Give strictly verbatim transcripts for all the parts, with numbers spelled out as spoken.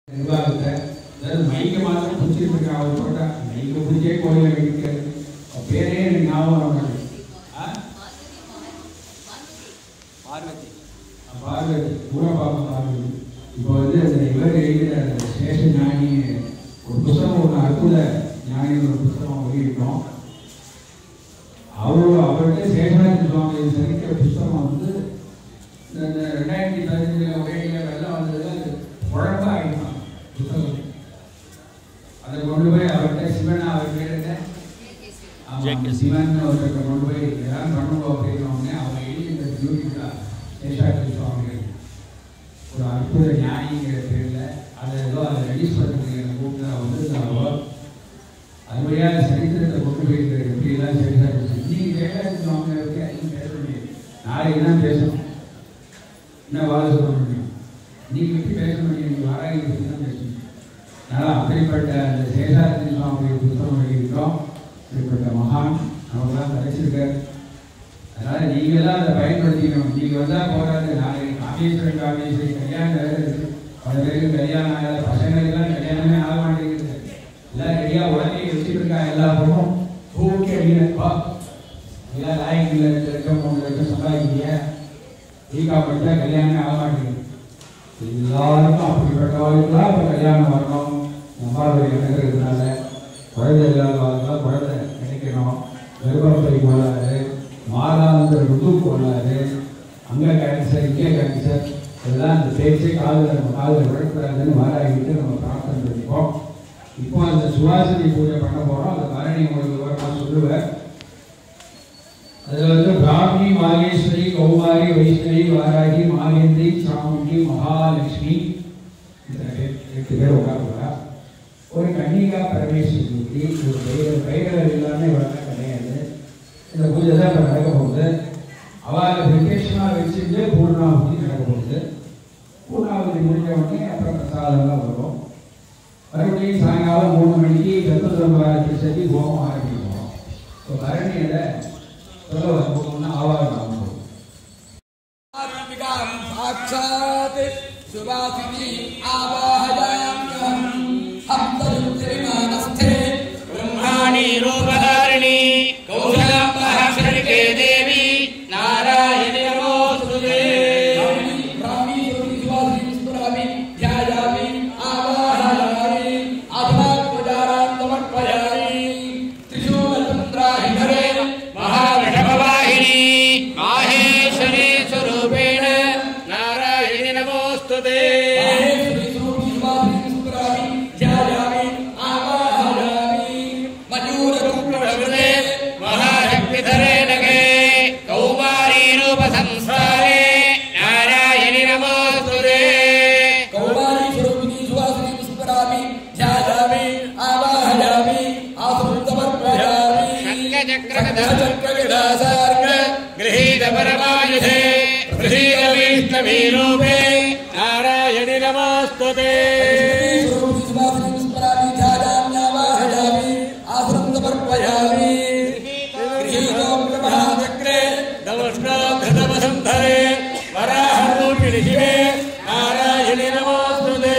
நிர்வாகத்தை அதாவது மைக்கை மாத்திரம் பிடிச்சிட்டு இருக்கேன். அவர் போட்டா மைக்கை பிடிச்சே கோயிலை வைக்கிறது பேரே எனக்கு ஞாபகம் வர பார்வதி பார்வதி பூரா பாப்பா பார்வதி. இப்போ வந்து அந்த இவர் எழுதின சேஷ ஞானி ஒரு புத்தகம், ஒரு அற்புத ஞானி ஒரு புத்தகம் வெளியிட்டோம். அவரு அவர்கிட்ட சேஷாதி சுவாமி சரிக்கிற புத்தகம் வந்து இந்த ரெண்டாயிரத்தி பதினஞ்சுல உடைய வெள்ளம் வந்ததுல அது குழம்பா ஆகிடும் புத்தகம். அதை கொண்டு போய் அவர்கிட்ட சிவன் அவர் கேட்ட சிவன் ஒருத்தர் கொண்டு போய் எல்லாம் பண்ணுவோம் அப்படின்னோடனே அவங்க எழுதி இந்த டியூட்டிக்கா சேஷாதி சுவாமிகள் ஒரு அற்புத ஞானிங்கிற பேரில் அதை ஏதோ அதை ரிலீஸ் பண்ணுறதுக்கு கூப்பிட்டு வந்து அவர் அது வழியாக சரித்திரத்தை கொண்டு போயிருக்கிற எப்படிலாம் சேஷாதி இன்னைக்கு சேஷாதி சுவாமியை பற்றி அதிகம் பேச முடியாது. நாளைக்கு தான் பேசணும். என்ன வாழ சொல்ல முடியும்? நீங்கள் எப்படி பேச முடியும்? நீங்கள் வாராகி பற்றி தான் பேச முடியும். அதனால் அப்படிப்பட்ட அந்த சேஷாதி சுவாமியை புத்தகம் வெளியிட்டோம். இப்படிப்பட்ட மகான் நமக்குலாம் கிடைச்சிருக்கார். அதனால் நீங்கள் தான் அதை பயன்படுத்திக்கணும். நீங்கள் வந்தால் போகாது. நாளைக்கு காமேஸ்வரன் காமேஸ்வரி கல்யாணம் வேறு இருக்குது. பல பேருக்கு கல்யாணம் ஆகாத பசங்களுக்கெல்லாம் கல்யாணமே ஆக மாட்டேங்குது. எல்லாம் ரெடியாக உடனே வச்சுட்டு இருக்காங்க. எல்லா பொண்ணும் தூக்கி அடிக்கிறப்பா எல்லாம் லாயங்கில் ரெண்டு லட்சம் மூணு லட்சம் சம்பாதிக்கிறீங்க. ஈகா படித்தா கல்யாணமே ஆக மாட்டேங்குது. எல்லாருக்கும் அப்படிப்பட்டவர்களுக்கெல்லாம் இப்போ கல்யாணம் வரணும். நம்மளுடைய இறங்குறதுனால குழந்தை இல்லாதவர்களாக குழந்தை கிடைக்கணும். கர்ப்பப்பை கோளாறு, மாதாந்திர ருது கோளாறு, அங்கே கேன்சர், இங்கே கேன்சர், இதெல்லாம் அந்த பேச்சே காதில் நம்ம காதில் விழக்கூடாதுன்னு வாராகிட்டு நம்ம பிரார்த்தனை பண்ணிப்போம். இப்போ அந்த சுவாசனை பூஜை பண்ண போகிறோம். அந்த பரணி உங்களுக்கு விவரமாக சொல்லுவேன். அதில் வந்து பிராமி, மாகேஸ்வரி, கௌமாரி, வைஷ்ணவி, வாராகி, மாகேந்திரி, சாமுண்டி, மகாலட்சுமி இந்த எட்டு பேர் உட்காந்துருக்கா. ஒரு கன்னிகா பரமேஸ்வரி, ஒரு பைரவர் பைரவர் எல்லாமே இவரெல்லாம் கிடையாது. இந்த பூஜை தான் இப்போ நடக்க போகுது. அவளை விசேஷமாக வச்சுட்டு பூர்ணாவதி நடக்க போகுது. பூர்ணாவதி முடிஞ்ச உடனே அப்புறம் பிரசாதம்லாம் வரும். மறுபடியும் சாயங்காலம் மூணு மணிக்கு சத்துவரம்பராட்சி சரி ஹோமம் ஆரம்பிக்கிறோம். இப்போ பரணியில் சொல்ல வரும்போதுன்னா ஆவாரம் ஆகும். சாட்சாத் சுபாசினி ஆவாஹயாம்யம் ஹப்தருத்ரிமானஸ்தே பிரம்மாணி ரூபதாரிணி கௌசலாம்பஹஸ்ரகே தேவி நாராயணி நமோஸ்துதே. பிராமி சுபாசினி ஸ்மராமி த்யாயாமி ஆவாஹயாமி ஆத்மாத்மஜாராம் சமர்ப்பயாமி த்ரிசூலமந்திராஹிதரே மகாவிஷ்ணவாஹினி மாஹேஸ்வரி ஸ்வரூபேண நாராயணி நமோஸ்துதே. परमायुधे प्रसीदविष्णवे रूपे नारायणि नमोस्तुते. महाचक्रे दमस्नाधरे वराहरूपिणि शिवे नारायणि नमोस्तुते.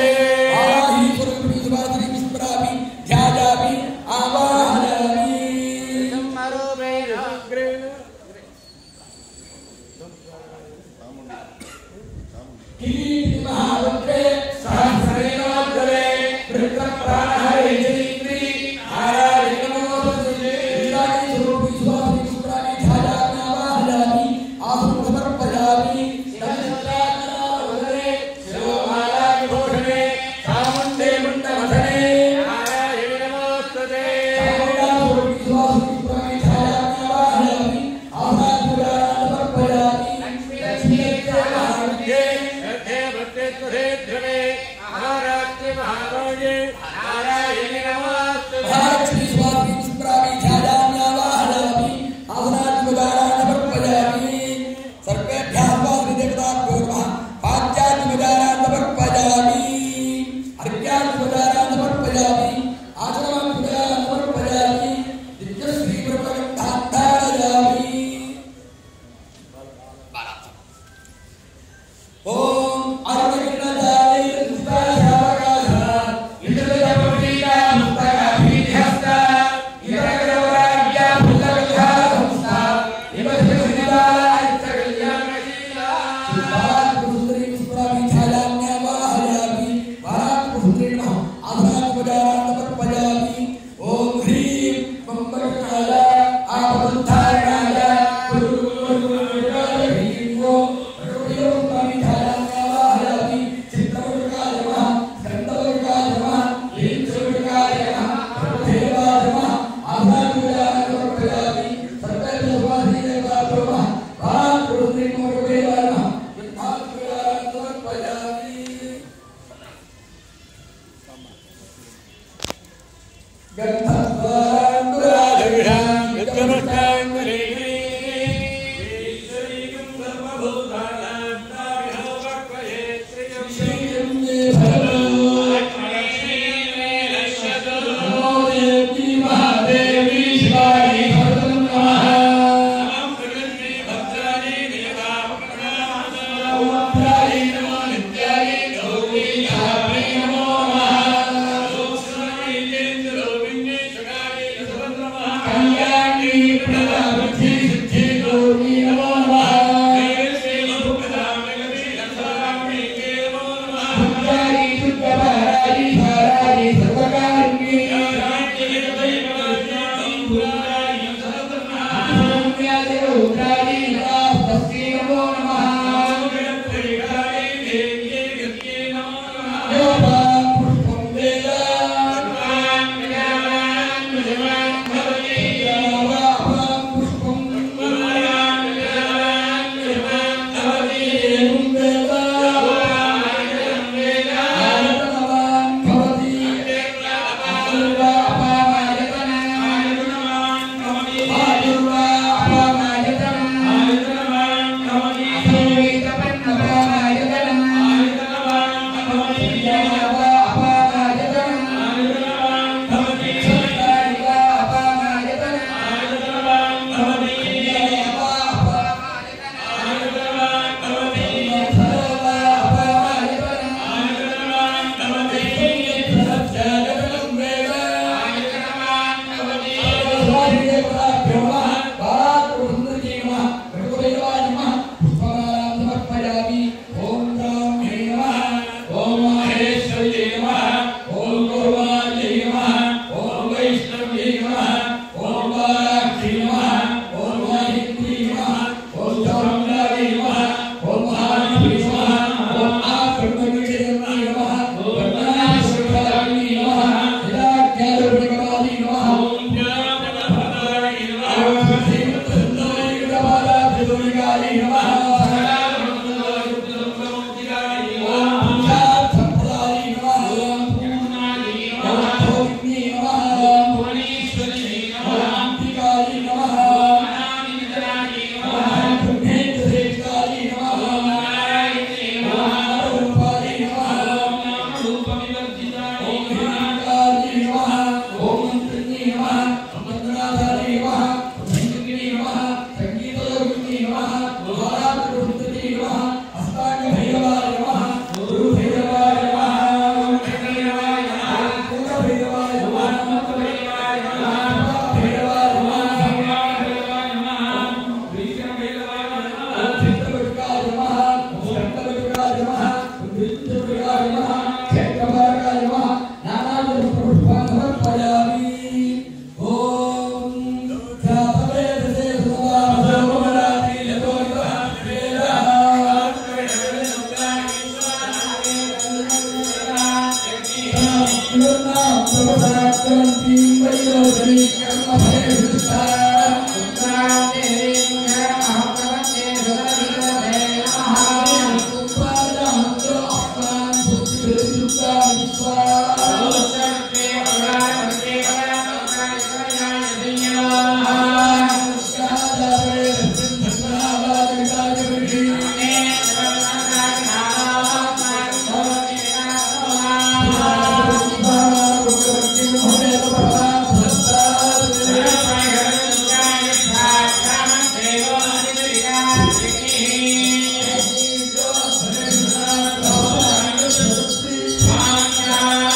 Bye.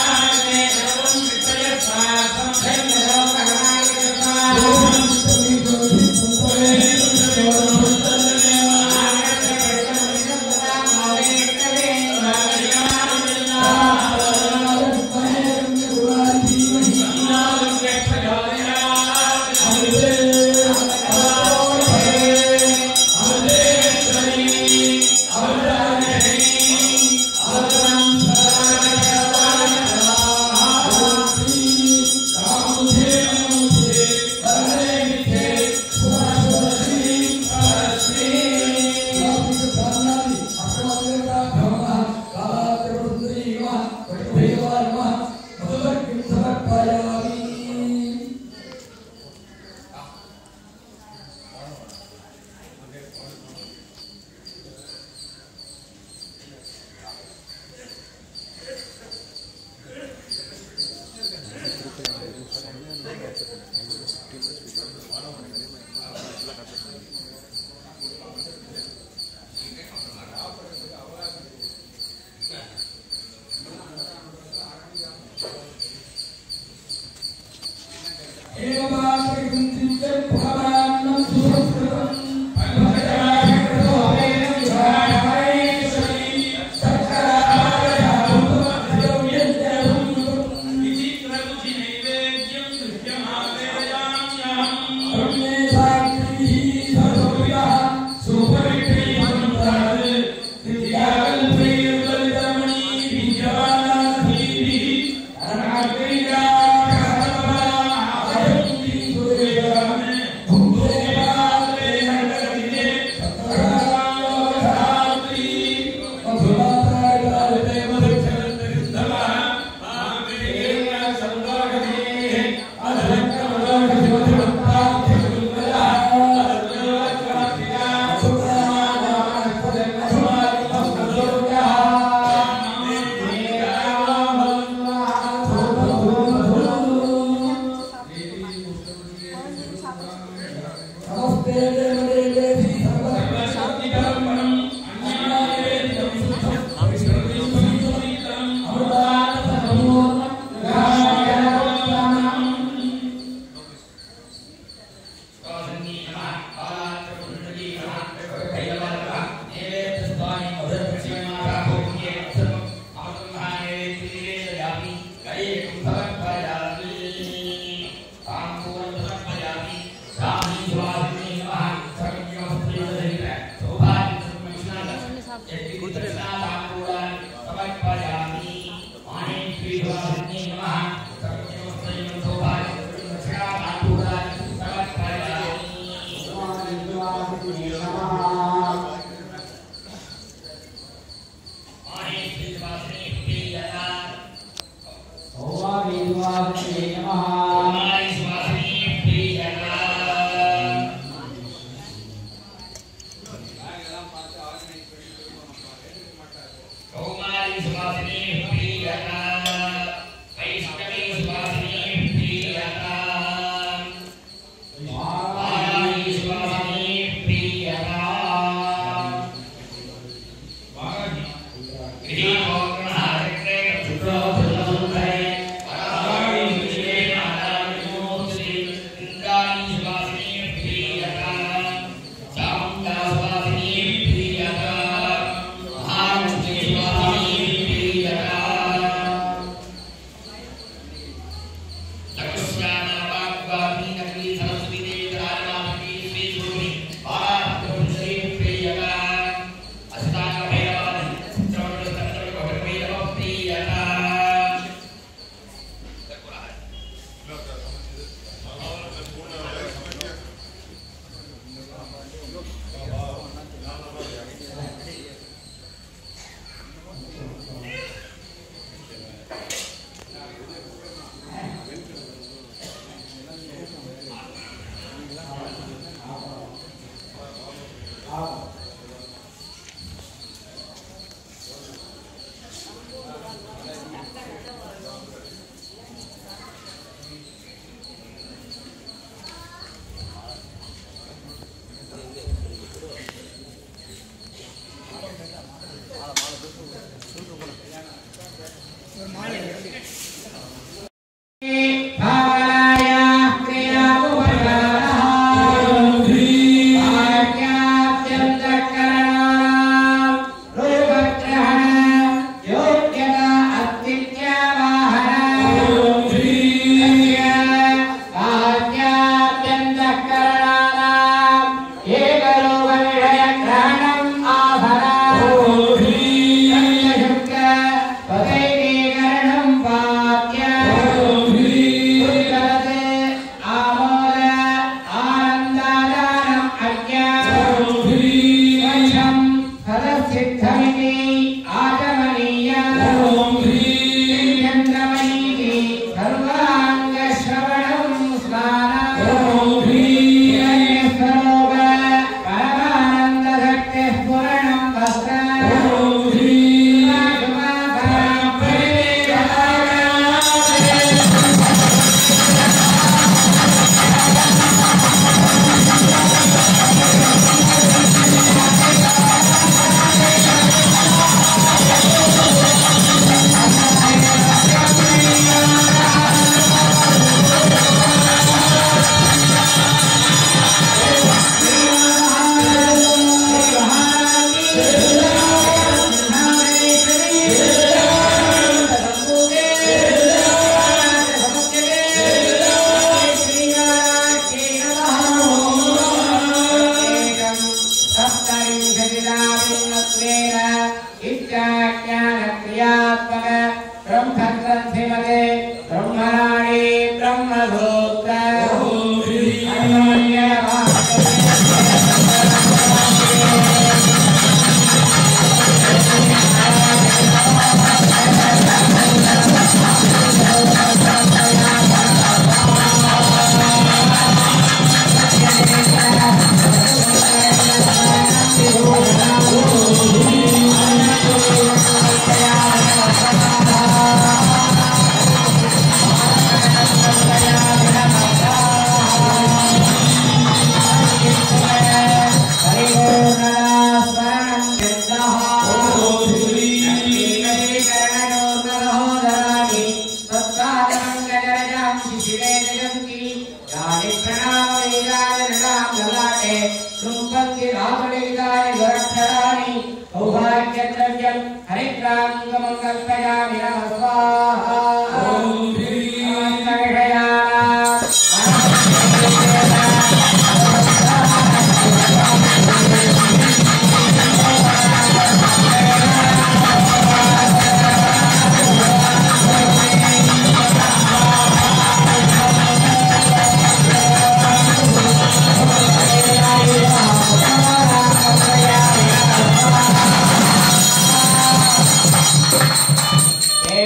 Yeah.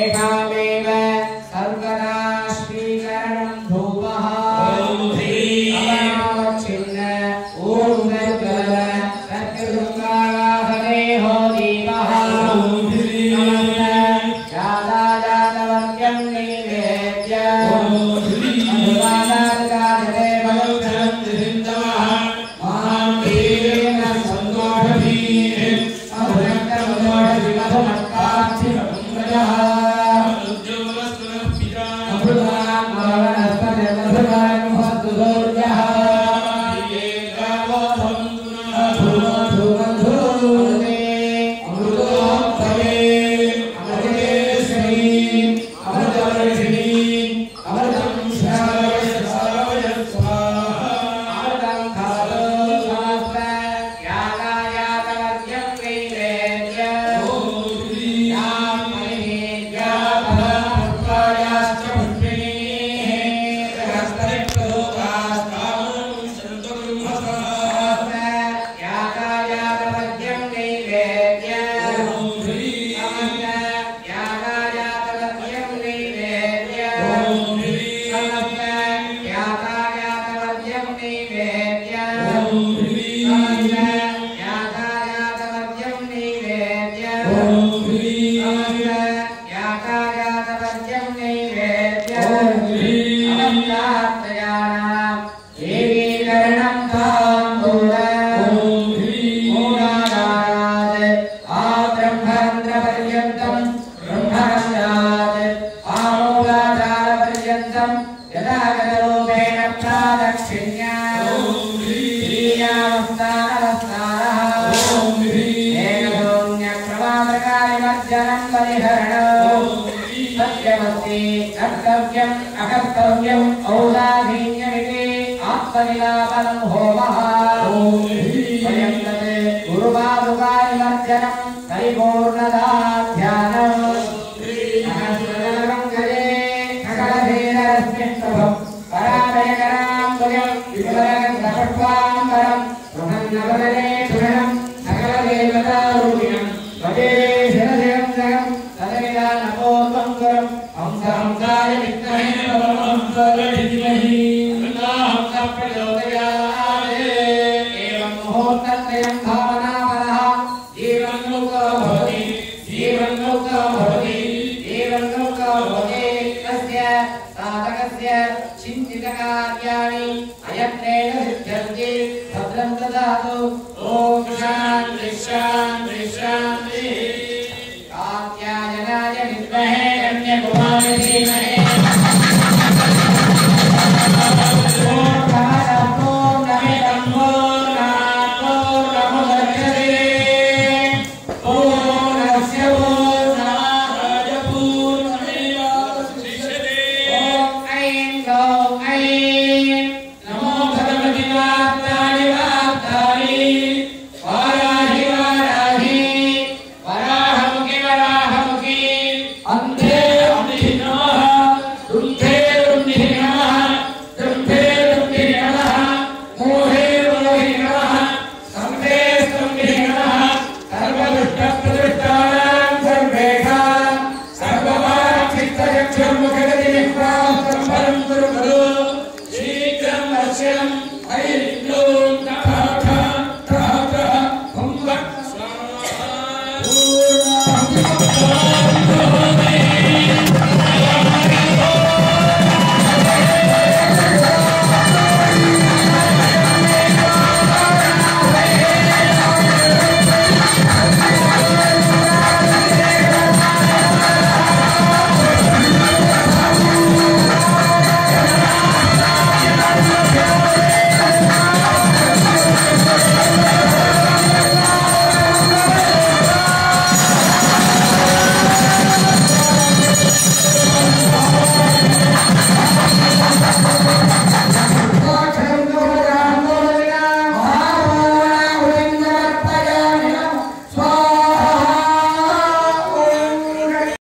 तेषामेव सर्वदा श्रीकरणं धूपः अवनावच्छिन्न ॐ निर्गल सत्यसुखावाहने हो दीपः जाताजातवर्ग्यं नैवेद्य मधुवादार्गाजते भगवन् सिन्धवः मां वीरेण सन्तोषभीः अभ्रक्तमधोषिमधुमत्काक्षिमपुंगजः अमृतान् मरवनस्पति मधुरान् महद्दुर्जः अकर्तव्यम् औदाधीन्यमिति आत्मविलापनं होमः वयं तत् गुरुपादुकानिमर्जनं परिपूर्णदाध्यानम् सहस्रजनमङ्गले सकलधीररस्मिन् पराभयकरां भुजं विपुलगन्धपुष्पाम्बरं बृहन्नवदने सुरणं सकलदेवतारूपिणं भजे शिरसिरं जगं तदविधानपूर्वं गुरुं हंसहंसाय विद्महे परमहंसधीमहि तन्नः प्रचोदयात् एवं मुहूर्तत्रयं भावनापरः जीवन्मुक्तो भवति जीवन्मुक्तो भवति जीवन्मुक्तो भवति तस्य साधकस्य चिन्तितकार्याणि अयत्नेन सिद्ध्यन्ति भद्रं ददातु